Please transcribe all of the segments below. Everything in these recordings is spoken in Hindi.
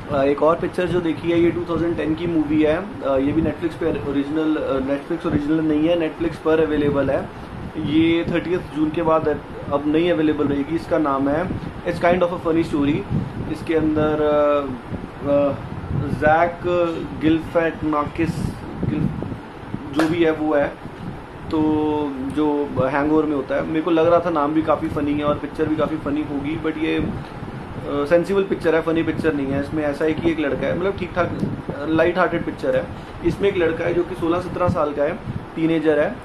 एक और पिक्चर जो देखी है ये 2010 की मूवी है। ये भी नेटफ्लिक्स पे ओरिजिनल, नेटफ्लिक्स ओरिजिनल नहीं है, नेटफ्लिक्स पर अवेलेबल है। ये 30 जून के बाद अब नहीं अवेलेबल रहेगी। इसका नाम है it's kind of a funny story. इसके अंदर जैक गिलफैटनाकिस जो भी है वो है, तो जो हैंगओवर में होता है। मेरे को लग रहा था नाम भी काफ़ी फ़नी है और पिक्चर भी काफ़ी फ़नी होगी, बट ये सेंसिबल पिक्चर है, फ़नी पिक्चर नहीं है। इसमें ऐसा है कि एक लड़का है, मतलब ठीक ठाक लाइट हार्टेड पिक्चर है। इसमें एक लड़का है जो कि 16-17 साल का है, टीनेजर है।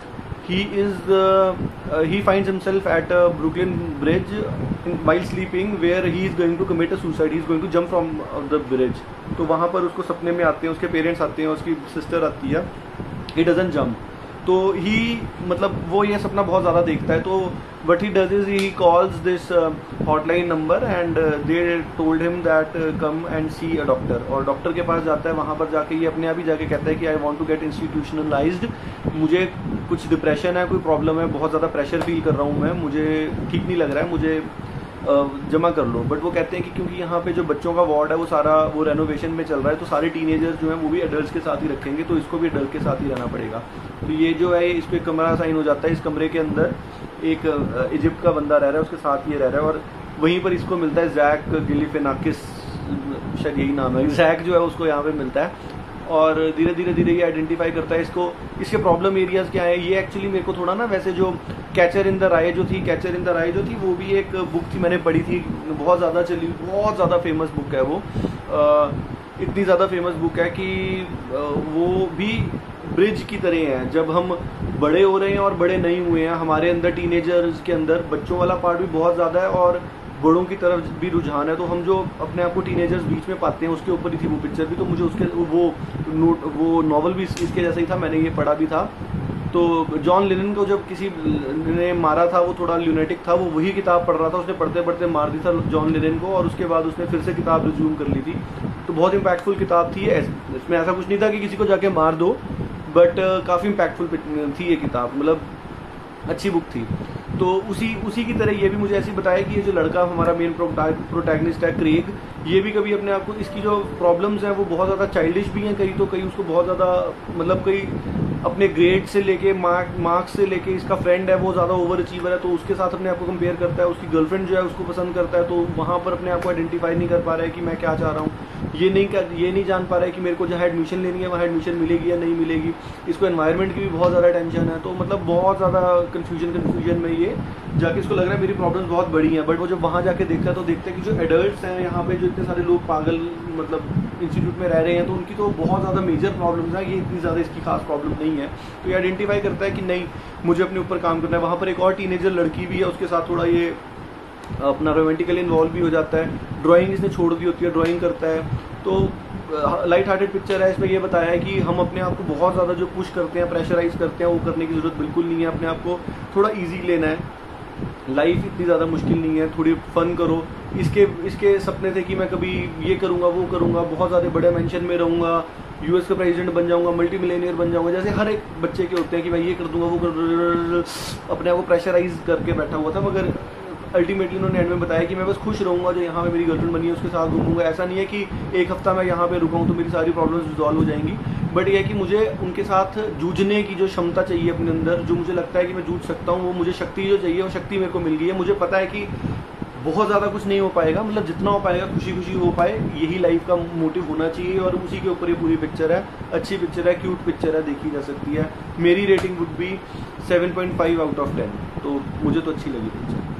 he finds himself at a Brooklyn bridge while sleeping where he is going to commit a suicide. He is going to jump from the bridge. तो वहाँ पर उसको सपने में आते हैं, उसके पेरेंट्स आते हैं, उसकी सिस्टर आती है। he doesn't jump. तो ही मतलब वो ये सपना बहुत ज़्यादा देखता है। तो what he does is he calls this hotline number and they told him that come and see a doctor. और डॉक्टर के पास जाता है, वहाँ पर जाके ये अपने आप ही जाके कहता है कि I want to get institutionalized. मुझे कुछ डिप्रेशन है, कोई प्रॉब्लम है, बहुत ज़्यादा प्रेशर फील कर रहा हूँ मैं, मुझे ठीक नहीं लग रहा है, मुझे जमा कर लो। बट वो कहते हैं कि क्योंकि यहाँ पे जो बच्चों का वार्ड है वो सारा वो रेनोवेशन में चल रहा है, तो सारे टीनेजर्स जो हैं वो भी एडल्ट्स के साथ ही रखेंगे, तो इसको भी एडल्ट के साथ ही रहना पड़ेगा। तो ये जो है इस पर कमरा साइन हो जाता है। इस कमरे के अंदर एक इजिप्ट का बंदा रह रहा है, उसके साथ ये रह रहा है, और वहीं पर इसको मिलता है जैक गिलिफिनाकिस, शायद यही नाम है, जैक जो है उसको यहाँ पे मिलता है। और धीरे धीरे ये आइडेंटिफाई करता है इसको, इसके प्रॉब्लम एरियाज क्या है। ये एक्चुअली मेरे को थोड़ा ना, वैसे जो कैचर इन द राय जो थी वो भी एक बुक थी, मैंने पढ़ी थी, बहुत ज़्यादा चली, बहुत ज़्यादा फेमस बुक है वो। इतनी ज़्यादा फेमस बुक है कि वो भी ब्रिज की तरह है। जब हम बड़े हो रहे हैं और बड़े नहीं हुए हैं, हमारे अंदर टीनेजर्स के अंदर बच्चों वाला पार्ट भी बहुत ज़्यादा है और बड़ों की तरफ भी रुझान है। तो हम जो अपने आप को टीनेजर्स बीच में पाते हैं, उसके ऊपर ही थी वो पिक्चर भी। तो मुझे उसके वो नॉवल भी इसके जैसा ही था, मैंने ये पढ़ा भी था। तो जॉन लेनन को जब किसी ने मारा था, वो थोड़ा ल्यूनेटिक था, वो वही किताब पढ़ रहा था, उसने पढ़ते पढ़ते मार दी था जॉन लेनन को, और उसके बाद उसने फिर से किताब रिज्यूम कर ली थी। तो बहुत इम्पैक्टफुल किताब थी। इसमें ऐसा कुछ नहीं था कि किसी को जाके मार दो, बट काफ़ी इम्पैक्टफुल थी ये किताब, मतलब अच्छी बुक थी। तो उसी की तरह ये भी मुझे ऐसे बताया कि ये जो लड़का हमारा मेन प्रोटैगनिस्ट है क्रेग, ये भी कभी अपने आप को, इसकी जो प्रॉब्लम्स हैं वो बहुत ज़्यादा चाइल्डिश भी हैं कई, तो कई उसको बहुत ज़्यादा, मतलब कई अपने ग्रेड से लेके मार्क्स से लेके, इसका फ्रेंड है वो ज़्यादा ओवर अचीवर है तो उसके साथ अपने आप को कंपेयर करता है, उसकी गर्लफ्रेंड जो है उसको पसंद करता है, तो वहाँ पर अपने आप को आइडेंटिफाई नहीं कर पा रहा है कि मैं क्या चाह रहा हूँ। ये नहीं जान पा रहा है कि मेरे को जहाँ एडमिशन लेनी है वहाँ एडमिशन मिलेगी या नहीं मिलेगी। इसको एनवायरनमेंट की भी बहुत ज़्यादा टेंशन है, तो मतलब बहुत ज़्यादा कन्फ्यूजन में ये जाके इसको लग रहा है मेरी प्रॉब्लम्स बहुत बड़ी हैं। बट वो जब वहाँ जाके देखता है तो देखते हैं कि जो एडल्ट्स हैं यहाँ पे, जो इतने सारे लोग पागल मतलब इंस्टीट्यूट में रह रहे हैं, तो उनकी तो बहुत ज़्यादा मेजर प्रॉब्लम्स हैं, ये इतनी ज़्यादा इसकी खास प्रॉब्लम नहीं है। तो ये आइडेंटिफाई करता है कि नहीं, मुझे अपने ऊपर काम करना है। वहाँ पर एक और टीनेजर लड़की भी है, उसके साथ थोड़ा ये अपना रोमांटिकली इन्वॉल्व भी हो जाता है। ड्राइंग इसने छोड़ दी होती है, ड्राइंग करता है। तो लाइट हार्टेड पिक्चर है। इसमें ये बताया है कि हम अपने आप को बहुत ज़्यादा जो पुश करते हैं, प्रेशराइज करते हैं, वो करने की ज़रूरत बिल्कुल नहीं है। अपने आप को थोड़ा ईजी लेना है, लाइफ इतनी ज़्यादा मुश्किल नहीं है, थोड़ी फन करो। इसके सपने थे कि मैं कभी ये करूँगा वो करूँगा, बहुत ज़्यादा बड़े मेंशन में रहूँगा, यूएस का प्रेसिडेंट बन जाऊँगा, मल्टी मिलियनियर बन जाऊँगा, जैसे हर एक बच्चे के होते हैं कि मैं ये कर दूँगा वो कर, अपने आप को प्रेशराइज करके बैठा हुआ था। मगर अल्टीमेटली उन्होंने एंड में बताया कि मैं बस खुश रहूँगा, जो यहाँ पे मेरी गर्लफ्रेंड बनी है उसके साथ घूमूंगा। ऐसा नहीं है कि एक हफ्ता मैं यहाँ पे रुका हूँ तो मेरी सारी प्रॉब्लम्स रिजॉल्व हो जाएंगी, बट ये है कि मुझे उनके साथ जूझने की जो क्षमता चाहिए अपने अंदर, जो मुझे लगता है कि मैं जूझ सकता हूँ, वो मुझे शक्ति जो चाहिए वो शक्ति मेरे को मिल गई है। मुझे पता है कि बहुत ज़्यादा कुछ नहीं हो पाएगा, मतलब जितना हो पाएगा खुशी खुशी हो पाए, यही लाइफ का मोटिव होना चाहिए। और उसी के ऊपर ये पूरी पिक्चर है। अच्छी पिक्चर है, क्यूट पिक्चर है, देखी जा सकती है। मेरी rating would be 7.5 out of 10। तो मुझे तो अच्छी लगी पिक्चर।